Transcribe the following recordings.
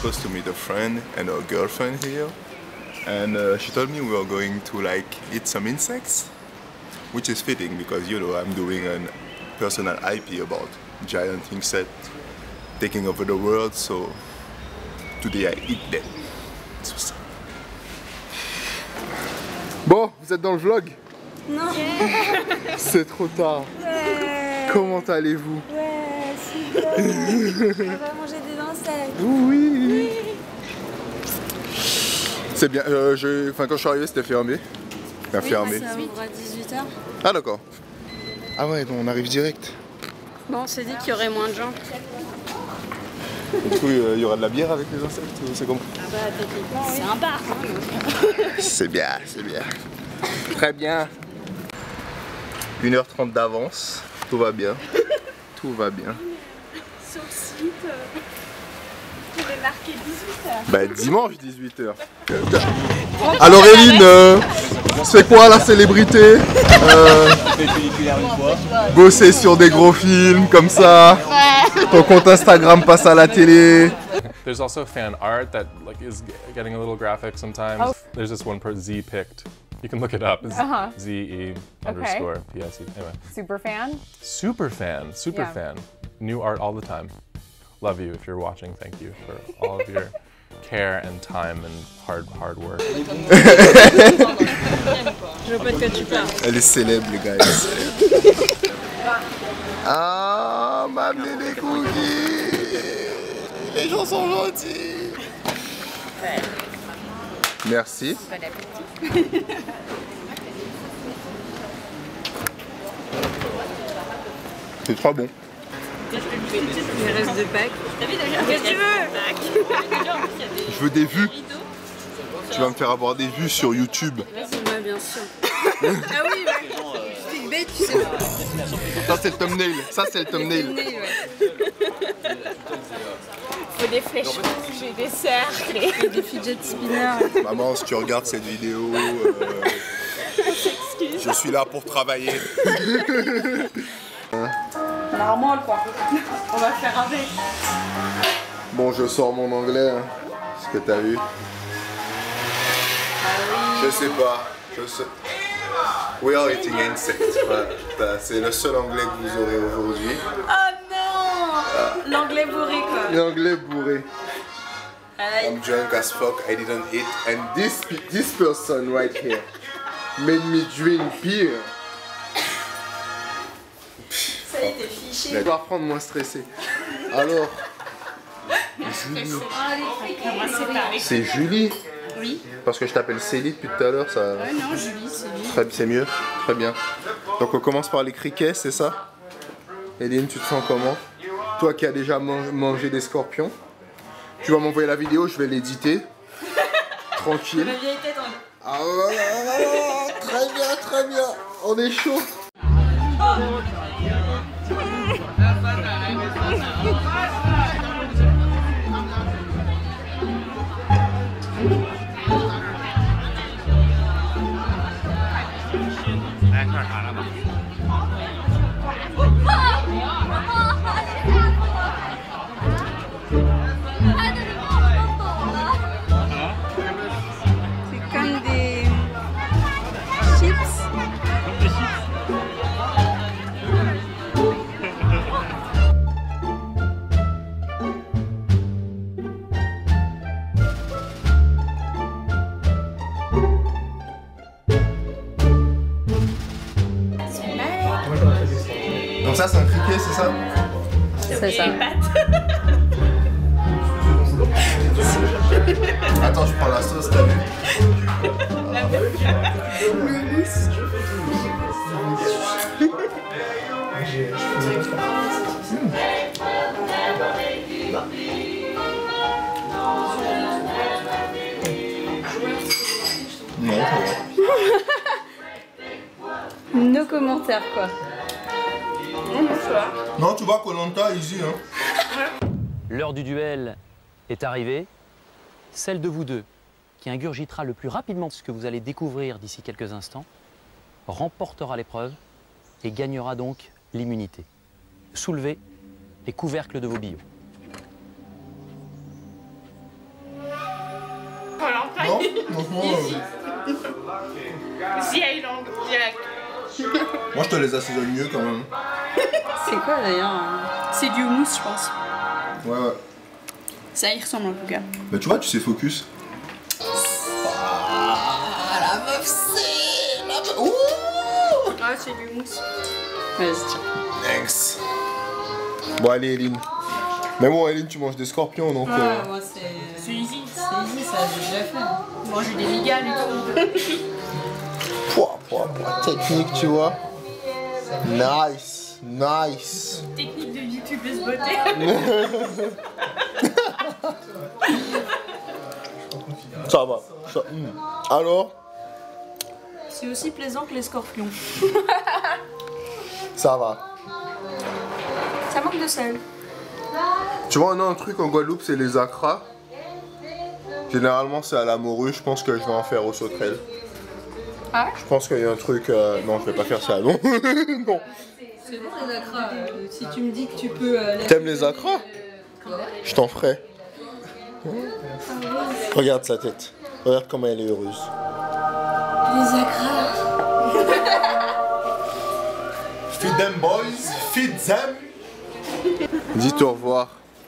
supposed to meet a friend and her girlfriend here, and she told me we were going to like eat some insects, which is fitting because you know I'm doing a personal IP about giant insects taking over the world, so today I eat them. Bon, vous êtes dans le vlog? Non. C'est trop tard. Ouais. Comment allez-vous? Ouais, super. On va manger des insectes. Oui. C'est bien. Enfin, quand je suis arrivé, c'était fermé. Enfin, fermé. Ça ouvre à 18h. Ah d'accord. Ah ouais, donc on arrive direct. Bon, on s'est dit qu'il y aurait moins de gens. Du coup, il y aura de la bière avec les insectes, c'est comment? Ah bah techniquement, oui. C'est un bar. Hein, c'est bien, c'est bien. Très bien. 1h30 d'avance, tout va bien. Tout va bien. sur le site, il est marqué 18h. Bah dimanche 18h. Alors Eline, c'est quoi la célébrité? Bosser sur des gros films comme ça. Ton compte Instagram passe à la télé. There's also fan art that like is getting a little graphic sometimes. Oh. There's this one per Z picked. You can look it up. It's ZE underscore PIC. Anyway. Super fan? Super fan. Super fan. New art all the time. Love you if you're watching. Thank you for all of your care and time and hard work. Je vois pas de quoi tu parles. Elle est célèbre les gars. Elle est célèbre. Ah, m'amener des cookies. Les gens sont gentils. Ouais. Merci. Bon appétit. C'est trop bon. Il reste de Pâques. Qu'est-ce que tu veux? Je veux des vues. Tu vas me faire avoir des vues sur YouTube. Vas-y, moi, bien sûr. Ah oui, ouais. C'est une bête, tu sais. Ça c'est le thumbnail. Ça c'est le thumbnail. Faut des flèches rouges et des cercles Et des fidget spinners. Maman, si tu regardes cette vidéo, je suis là pour travailler. L'armoire, quoi. On va faire avec. Bon, je sors mon anglais. Hein. Ce que t'as vu. Je sais pas. Je sais. We are eating insects. C'est le seul anglais que vous aurez aujourd'hui. Oh non! L'anglais bourré, quoi. L'anglais bourré. I'm drunk as fuck. I didn't eat, and this person right here made me drink beer. Ça y est, t'es fiché. Je vais reprendre moins stressé. Alors, c'est Julie. Oui. Parce que je t'appelle Célie depuis tout à l'heure, ça. Ouais, non, Julie, c'est lui. C'est mieux, très bien. Donc on commence par les criquets, c'est ça? Eline, tu te sens comment? Toi qui as déjà mangé des scorpions, tu vas m'envoyer la vidéo, je vais l'éditer. Tranquille. Ma vieille tête en... Ah ouais, très bien, très bien. On est chaud. C'est comme des chips. Donc ça c'est un criquet, c'est ça? C'est ça. Attends, je prends la sauce, t'as vu? Non, ça va. Nos commentaires, quoi. Non, tu vois, Koh-Lanta, easy, hein. L'heure du duel est arrivée. Celle de vous deux qui ingurgitera le plus rapidement ce que vous allez découvrir d'ici quelques instants remportera l'épreuve et gagnera donc l'immunité. Soulevez les couvercles de vos billots. The Island, direct. Moi je te les assaisonne mieux quand même. C'est quoi d'ailleurs? C'est du houmous, je pense. Ouais. Ça y ressemble en tout cas. Bah tu vois, tu sais focus. La meuf c'est... Ouh. Ah, c'est du houmous. Vas-y, tiens. Thanks. Bon allez Eline. Mais bon Eline, tu manges des scorpions donc... moi c'est easy. C'est easy, ça j'ai déjà fait. Manger des migales et tout. Technique, tu vois. Nice. Technique de youtubeuse beauté. Ça va. Alors, C'est aussi plaisant que les scorpions. ça va. Ça manque de sel. Tu vois, on a un truc en Guadeloupe, c'est les acras. Généralement, c'est à la morue. Je pense que je vais en faire au sauterelle. Ah ouais? Je pense qu'il y a un truc... Non, je vais pas faire ça, non. Non. C'est bon les acras. Si tu me dis que tu peux... T'aimes les acras? Je t'en ferai. Regarde sa tête. Regarde comment elle est heureuse. Les acras. Feed them boys, feed them. Dites au revoir.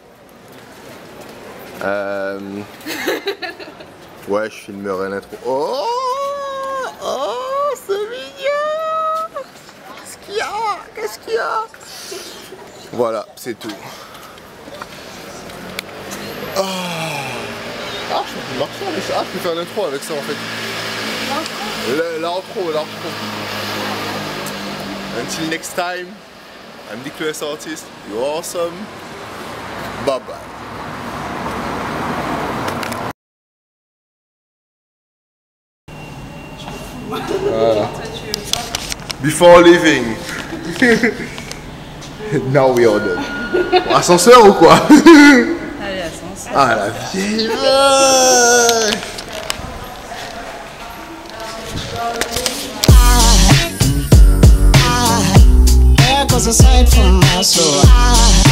Ouais, je filmerai l'intro. Oh, c'est mignon. Qu'est-ce qu'il y a? Voilà, c'est tout. Je peux marcher avec ça. Je peux faire l'intro avec ça en fait. L'intro. Until next time, I'm the QS artist. You're awesome. Bye bye. Voilà. Before leaving. Now we are done. Ascenseur ou quoi? Allez, ascenseur. Ah la vieille. There goes a sight from my soul.